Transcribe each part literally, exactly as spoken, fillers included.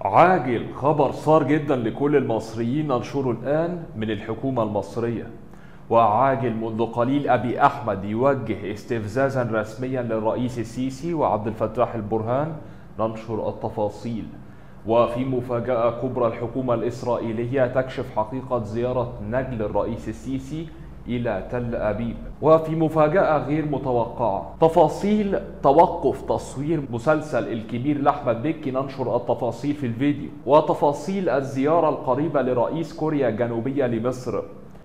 عاجل خبر صار جدا لكل المصريين ننشره الآن من الحكومة المصرية. وعاجل منذ قليل أبي أحمد يوجه استفزازا رسميا للرئيس السيسي وعبد الفتاح البرهان. ننشر التفاصيل. وفي مفاجأة كبرى، الحكومة الإسرائيلية تكشف حقيقة زيارة نجل الرئيس السيسي إلى تل أبيب. وفي مفاجأة غير متوقعة، تفاصيل توقف تصوير مسلسل الكبير لأحمد مكي. ننشر التفاصيل في الفيديو. وتفاصيل الزيارة القريبة لرئيس كوريا الجنوبية لمصر.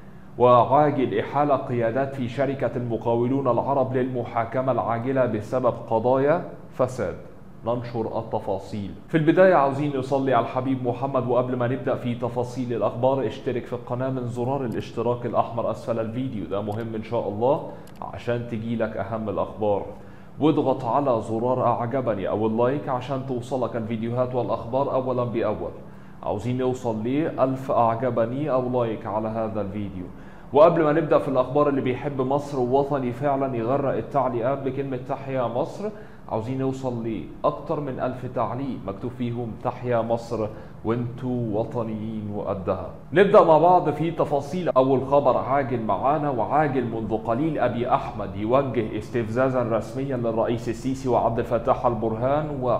وعاجل إحالة قيادات في شركة المقاولون العرب للمحاكمة العاجلة بسبب قضايا فساد. ننشر التفاصيل. في البداية عاوزين نصلي على الحبيب محمد، وقبل ما نبدأ في تفاصيل الأخبار اشترك في القناة من زرار الاشتراك الأحمر أسفل الفيديو، ده مهم إن شاء الله عشان تجيلك أهم الأخبار. واضغط على زرار أعجبني أو اللايك عشان توصلك الفيديوهات والأخبار أولا بأول. عاوزين نوصل ليه ألف أعجبني أو لايك على هذا الفيديو. وقبل ما نبدأ في الأخبار، اللي بيحب مصر ووطني فعلا يغرق التعليقات بكلمة تحيا مصر. عاوزين نوصل لأكتر من ألف تعليق مكتوب فيهم تحيا مصر وانتوا وطنيين وقدها. نبدأ مع بعض في تفاصيل. أول خبر عاجل معانا، وعاجل منذ قليل أبي أحمد يوجه استفزازا رسميا للرئيس السيسي وعبد الفتاح البرهان. و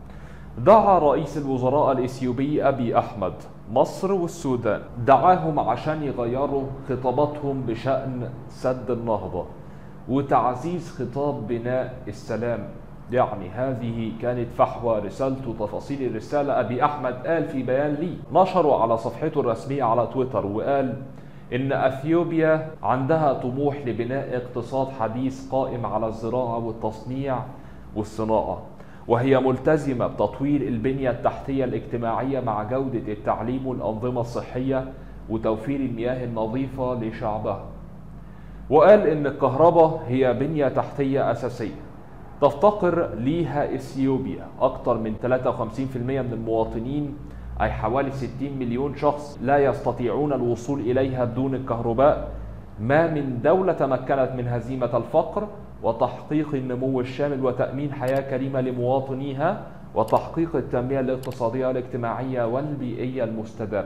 دعا رئيس الوزراء الإثيوبي أبي أحمد مصر والسودان، دعاهم عشان يغيروا خطاباتهم بشأن سد النهضة وتعزيز خطاب بناء السلام. يعني هذه كانت فحوى رسالته. تفاصيل الرسالة، أبي أحمد قال في بيان لي نشره على صفحته الرسمية على تويتر، وقال إن أثيوبيا عندها طموح لبناء اقتصاد حديث قائم على الزراعة والتصنيع والصناعة، وهي ملتزمة بتطوير البنية التحتية الاجتماعية مع جودة التعليم والأنظمة الصحية وتوفير المياه النظيفة لشعبها. وقال إن الكهرباء هي بنية تحتية أساسية تفتقر ليها إثيوبيا. أكثر من ثلاثة وخمسين بالمئة من المواطنين، أي حوالي ستين مليون شخص، لا يستطيعون الوصول إليها بدون الكهرباء. ما من دولة تمكنت من هزيمة الفقر وتحقيق النمو الشامل وتأمين حياة كريمة لمواطنيها وتحقيق التنمية الاقتصادية والاجتماعية والبيئية المستدامة.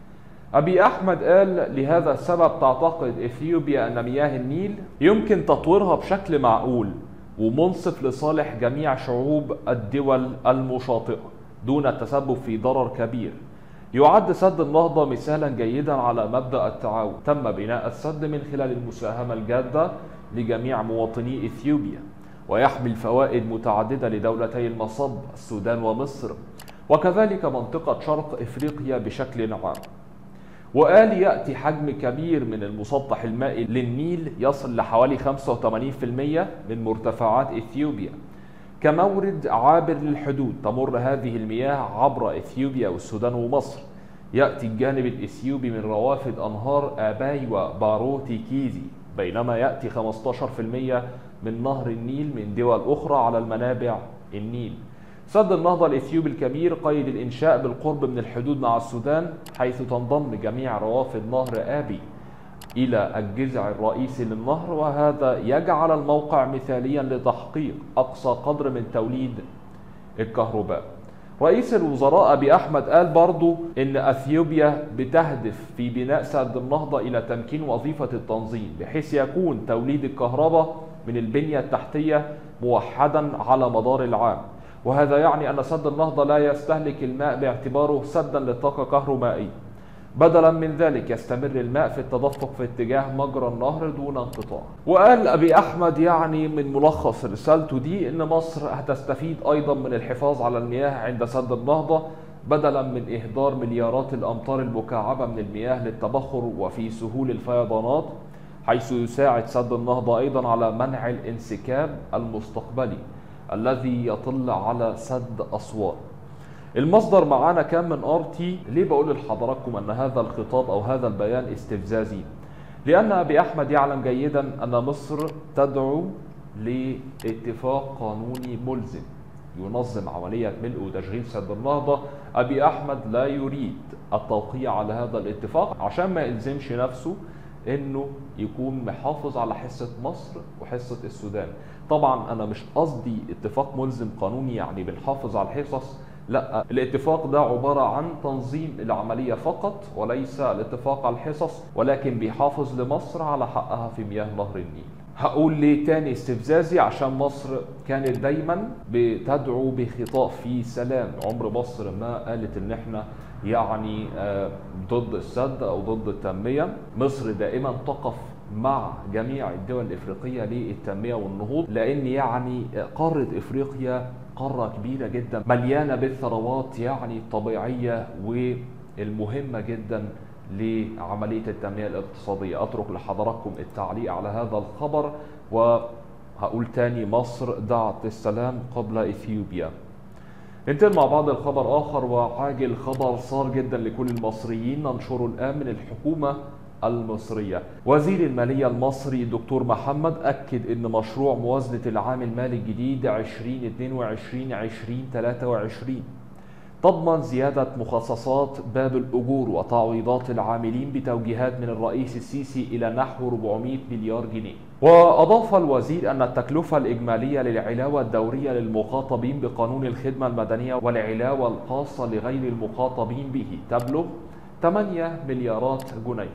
أبي أحمد قال لهذا السبب تعتقد إثيوبيا أن مياه النيل يمكن تطويرها بشكل معقول ومنصف لصالح جميع شعوب الدول المشاطئة دون التسبب في ضرر كبير. يعد سد النهضة مثالا جيدا على مبدأ التعاون. تم بناء السد من خلال المساهمة الجادة لجميع مواطني إثيوبيا، ويحمل فوائد متعددة لدولتي المصب السودان ومصر، وكذلك منطقة شرق إفريقيا بشكل عام. وقال يأتي حجم كبير من المسطح المائي للنيل يصل لحوالي خمسة وثمانين بالمئة من مرتفعات إثيوبيا كمورد عابر للحدود. تمر هذه المياه عبر إثيوبيا والسودان ومصر. يأتي الجانب الإثيوبي من روافد أنهار آباي وباروتي كيزي، بينما يأتي خمسة عشر بالمئة من نهر النيل من دول أخرى على المنابع النيل. سد النهضة الإثيوبي الكبير قيد الإنشاء بالقرب من الحدود مع السودان، حيث تنضم جميع روافد نهر آبي إلى الجذع الرئيسي للنهر، وهذا يجعل الموقع مثاليا لتحقيق أقصى قدر من توليد الكهرباء. رئيس الوزراء أبي أحمد قال برضو إن أثيوبيا بتهدف في بناء سد النهضة إلى تمكين وظيفة التنظيم، بحيث يكون توليد الكهرباء من البنية التحتية موحدا على مدار العام. وهذا يعني أن سد النهضة لا يستهلك الماء باعتباره سدا للطاقة الكهرومائية. بدلا من ذلك يستمر الماء في التدفق في اتجاه مجرى النهر دون انقطاع. وقال أبي أحمد يعني من ملخص رسالته دي إن مصر هتستفيد أيضا من الحفاظ على المياه عند سد النهضة، بدلا من إهدار مليارات الأمتار المكعبة من المياه للتبخر وفي سهول الفيضانات، حيث يساعد سد النهضة أيضا على منع الانسكاب المستقبلي الذي يطل على سد أسوان. المصدر معانا كان من ار تي. ليه بقول لحضراتكم ان هذا الخطاب او هذا البيان استفزازي؟ لان ابي احمد يعلم جيدا ان مصر تدعو لاتفاق قانوني ملزم ينظم عملية ملء وتشغيل سد النهضة. ابي احمد لا يريد التوقيع على هذا الاتفاق عشان ما يلزمش نفسه انه يكون محافظ على حصة مصر وحصة السودان. طبعا انا مش قصدي اتفاق ملزم قانوني يعني بنحافظ على الحصص لا، الاتفاق ده عبارة عن تنظيم العملية فقط وليس الاتفاق على الحصص، ولكن بيحافظ لمصر على حقها في مياه نهر النيل. هقول ليه تاني استفزازي؟ عشان مصر كانت دايما بتدعو بخطاب فيه سلام. عمر مصر ما قالت ان احنا يعني ضد السد او ضد التنمية. مصر دائما تقف مع جميع الدول الافريقية للتنمية والنهوض، لان يعني قارة افريقيا قارة كبيرة جدا مليانة بالثروات يعني الطبيعية والمهمة جدا لعملية التنمية الاقتصادية. أترك لحضراتكم التعليق على هذا الخبر، وهقول تاني مصر دعت السلام قبل إثيوبيا. ننتقل مع بعض الخبر آخر وعاجل، خبر صار جدا لكل المصريين ننشره الآن من الحكومة المصرية. وزير المالية المصري دكتور محمد أكد أن مشروع موازنة العام المالي الجديد ألفين واثنين وعشرين ألفين وثلاثة وعشرين تضمن زيادة مخصصات باب الأجور وتعويضات العاملين بتوجيهات من الرئيس السيسي إلى نحو أربعمائة مليار جنيه. وأضاف الوزير أن التكلفة الإجمالية للعلاوة الدورية للمخاطبين بقانون الخدمة المدنية والعلاوة الخاصة لغير المخاطبين به تبلغ ثمانية مليارات جنيه،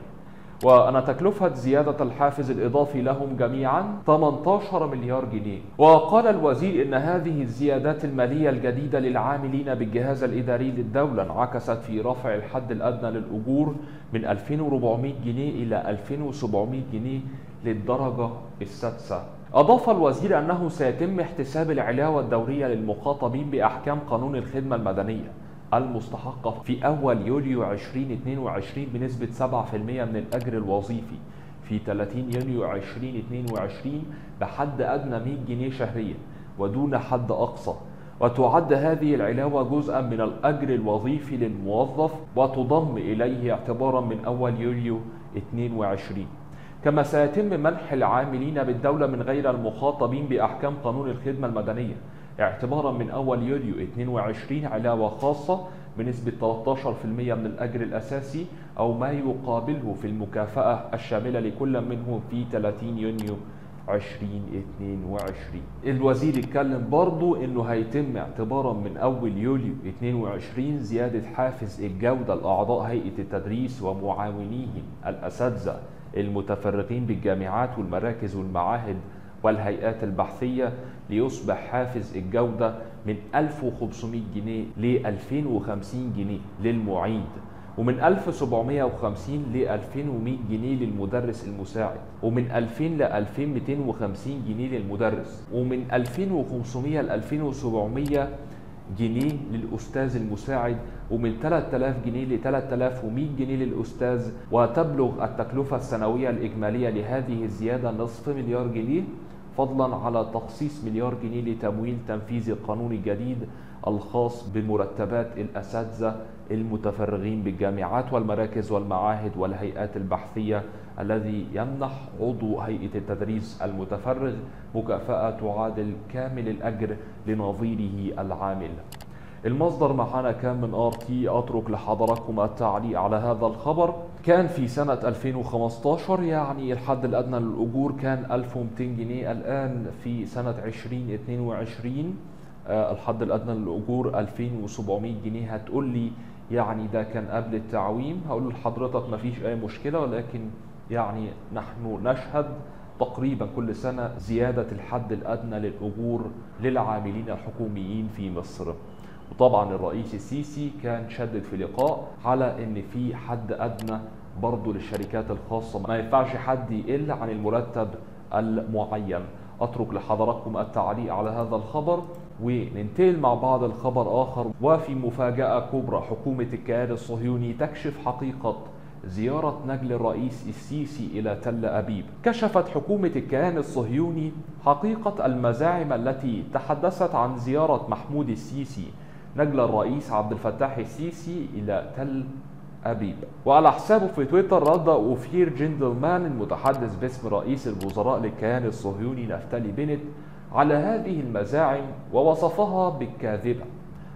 وأن تكلفة زيادة الحافز الإضافي لهم جميعا ثمانية عشر مليار جنيه. وقال الوزير إن هذه الزيادات المالية الجديدة للعاملين بالجهاز الإداري للدولة انعكست في رفع الحد الأدنى للأجور من ألفين وأربعمائة جنيه إلى ألفين وسبعمائة جنيه للدرجة السادسة. أضاف الوزير أنه سيتم احتساب العلاوة الدورية للمخاطبين بأحكام قانون الخدمة المدنية المستحقة في أول يوليو ألفين واثنين وعشرين بنسبة سبعة بالمئة من الأجر الوظيفي في ثلاثين يونيو ألفين واثنين وعشرين بحد أدنى مائة جنيه شهريا ودون حد أقصى. وتعد هذه العلاوة جزءا من الأجر الوظيفي للموظف وتضم إليه اعتبارا من أول يوليو اثنين وعشرين. كما سيتم منح العاملين بالدولة من غير المخاطبين بأحكام قانون الخدمة المدنية اعتبارا من أول يوليو اثنين وعشرين علاوة خاصة بنسبة ثلاثة عشر بالمئة من الأجر الأساسي أو ما يقابله في المكافأة الشاملة لكل منهم في ثلاثين يونيو ألفين واثنين وعشرين. الوزير اتكلم برضو انه هيتم اعتبارا من اول يوليو اثنين وعشرين زيادة حافز الجودة لأعضاء هيئة التدريس ومعاونيهم الأساتذة المتفرغين بالجامعات والمراكز والمعاهد والهيئات البحثية ليصبح حافز الجودة من ألف وخمسمائة جنيه ل ألفين وخمسين جنيه للمعيد، ومن ألف وسبعمائة وخمسين ل ألفين ومائة جنيه للمدرس المساعد، ومن ألفين ل ألفين ومائتين وخمسين جنيه للمدرس، ومن ألفين وخمسمائة ل ألفين وسبعمائة جنيه للأستاذ المساعد، ومن ثلاثة آلاف جنيه ل ثلاثة آلاف ومائة جنيه للأستاذ. وتبلغ التكلفة السنوية الإجمالية لهذه الزيادة نصف مليار جنيه، فضلا على تخصيص مليار جنيه لتمويل تنفيذ القانون الجديد الخاص بمرتبات الأساتذة المتفرغين بالجامعات والمراكز والمعاهد والهيئات البحثية، الذي يمنح عضو هيئة التدريس المتفرغ مكافأة تعادل كامل الأجر لنظيره العامل. المصدر معنا كان من آر تي. أترك لحضراتكم التعليق على هذا الخبر. كان في سنة ألفين وخمسة عشر يعني الحد الأدنى للأجور كان ألف ومائتين جنيه، الآن في سنة ألفين واثنين وعشرين آه الحد الأدنى للأجور ألفين وسبعمائة جنيه. هتقول لي يعني ده كان قبل التعويم، هقول لحضرتك مفيش أي مشكلة، ولكن يعني نحن نشهد تقريبا كل سنة زيادة الحد الأدنى للأجور للعاملين الحكوميين في مصر. وطبعا الرئيس السيسي كان شدد في لقاء على ان في حد ادنى برضه للشركات الخاصه، ما ينفعش حد يقل عن المرتب المعين. اترك لحضراتكم التعليق على هذا الخبر وننتقل مع بعض الخبر اخر. وفي مفاجاه كبرى، حكومه الكيان الصهيوني تكشف حقيقه زيارة نجل الرئيس السيسي إلى تل أبيب. كشفت حكومة الكيان الصهيوني حقيقة المزاعم التي تحدثت عن زيارة محمود السيسي نجل الرئيس عبد الفتاح السيسي إلى تل أبيب. وعلى حسابه في تويتر رد أوفير جندلمان المتحدث باسم رئيس الوزراء للكيان الصهيوني نفتالي بنت على هذه المزاعم ووصفها بالكاذبة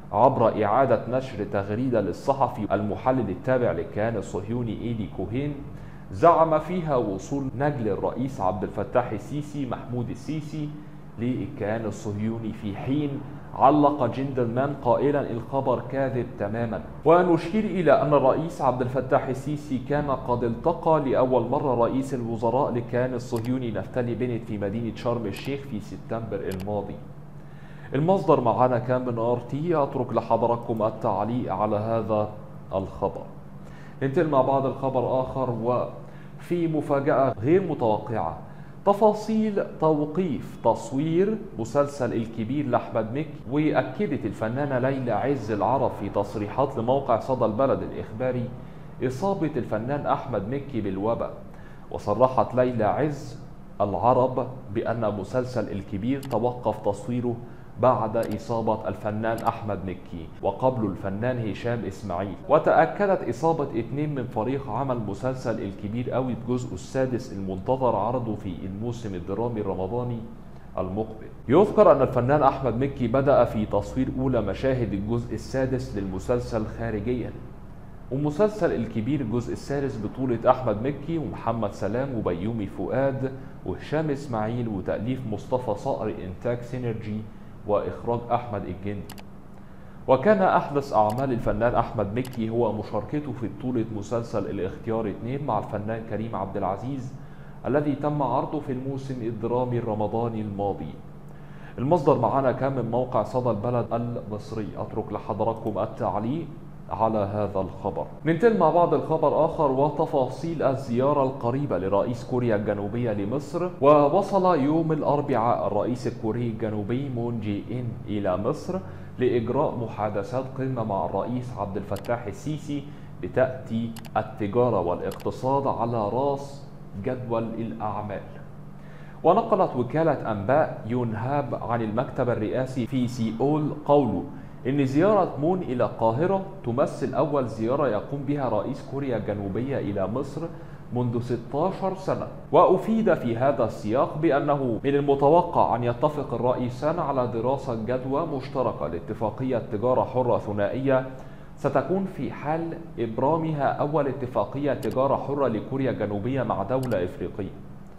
عبر إعادة نشر تغريدة للصحفي المحلل التابع للكيان الصهيوني إيلي كوهين زعم فيها وصول نجل الرئيس عبد الفتاح السيسي محمود السيسي للكيان الصهيوني في حين علق جندلمان قائلا الخبر كاذب تماما. ونشير إلى أن الرئيس عبد الفتاح السيسي كان قد التقى لأول مرة رئيس الوزراء للكيان الصهيوني نفتالي بنت في مدينة شرم الشيخ في سبتمبر الماضي. المصدر معنا كان من ار تي. أترك لحضراتكم التعليق على هذا الخبر. ننتقل مع بعض الخبر آخر، وفي مفاجأة غير متوقعة، تفاصيل توقيف تصوير مسلسل الكبير لأحمد مكي. وأكدت الفنانة ليلى عز العرب في تصريحات لموقع صدى البلد الإخباري إصابة الفنان أحمد مكي بالوباء. وصرحت ليلى عز العرب بأن مسلسل الكبير توقف تصويره بعد إصابة الفنان أحمد مكي وقبل الفنان هشام إسماعيل. وتأكدت إصابة اثنين من فريق عمل مسلسل الكبير قوي بجزء السادس المنتظر عرضه في الموسم الدرامي الرمضاني المقبل. يذكر أن الفنان أحمد مكي بدأ في تصوير أولى مشاهد الجزء السادس للمسلسل خارجيا. ومسلسل الكبير الجزء الثالث بطولة أحمد مكي ومحمد سلام وبيومي فؤاد وهشام إسماعيل وتأليف مصطفى صقر، إنتاج سينرجي وإخراج أحمد الجندي. وكان أحدث أعمال الفنان أحمد مكي هو مشاركته في بطولة مسلسل الاختيار اثنين مع الفنان كريم عبد العزيز الذي تم عرضه في الموسم الدرامي الرمضاني الماضي. المصدر معنا كان من موقع صدى البلد المصري. أترك لحضراتكم التعليق على هذا الخبر. ننتقل مع بعض الخبر آخر، وتفاصيل الزيارة القريبة لرئيس كوريا الجنوبية لمصر. ووصل يوم الأربعاء الرئيس الكوري الجنوبي مون جي إن إلى مصر لإجراء محادثات قمة مع الرئيس عبد الفتاح السيسي لتأتي التجارة والاقتصاد على رأس جدول الأعمال. ونقلت وكالة أنباء يونهاب عن المكتب الرئاسي في سيول قوله إن زيارة مون إلى القاهرة تمثل أول زيارة يقوم بها رئيس كوريا الجنوبية إلى مصر منذ ستة عشر سنة. وأفيد في هذا السياق بأنه من المتوقع أن يتفق الرئيسان على دراسة جدوى مشتركة لاتفاقية تجارة حرة ثنائية ستكون في حال إبرامها أول اتفاقية تجارة حرة لكوريا الجنوبية مع دولة إفريقية.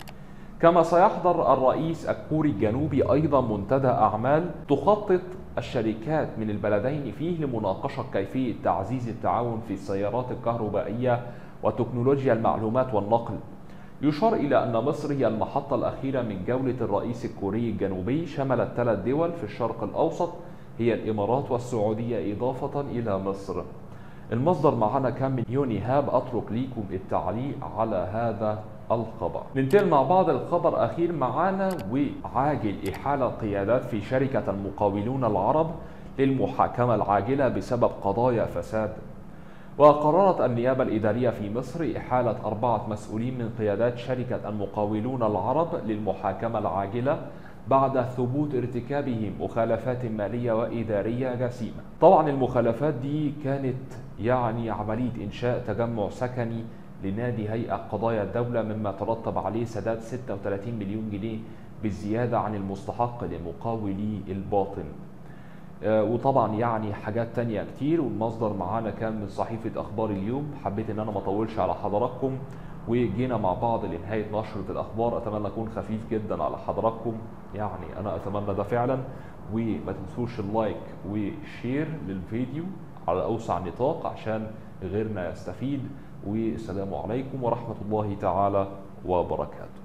كما سيحضر الرئيس الكوري الجنوبي أيضا منتدى أعمال تخطط الشركات من البلدين فيه لمناقشة كيفية تعزيز التعاون في السيارات الكهربائية وتكنولوجيا المعلومات والنقل. يشار إلى أن مصر هي المحطة الأخيرة من جولة الرئيس الكوري الجنوبي، شملت ثلاث دول في الشرق الأوسط هي الإمارات والسعودية إضافة إلى مصر. المصدر معنا كان من يونيهاب. أترك ليكم التعليق على هذا الخبر. ننتقل مع بعض الخبر أخير معانا، وعاجل إحالة قيادات في شركة المقاولون العرب للمحاكمة العاجلة بسبب قضايا فساد. وقررت النيابة الإدارية في مصر إحالة أربعة مسؤولين من قيادات شركة المقاولون العرب للمحاكمة العاجلة بعد ثبوت ارتكابهم مخالفات مالية وإدارية جسيمة. طبعا المخالفات دي كانت يعني عملية إنشاء تجمع سكني لنادي هيئة قضايا الدولة، مما ترتب عليه سداد ستة وثلاثين مليون جنيه بالزيادة عن المستحق لمقاولي الباطن. آه وطبعا يعني حاجات تانية كتير. والمصدر معانا كان من صحيفة أخبار اليوم. حبيت إن أنا ما أطولش على حضراتكم، وجينا مع بعض لنهاية نشرة الأخبار. أتمنى أكون خفيف جدا على حضراتكم، يعني أنا أتمنى ده فعلا. وما تنسوش اللايك والشير للفيديو على أوسع نطاق عشان غيرنا يستفيد. والسلام عليكم ورحمة الله تعالى وبركاته.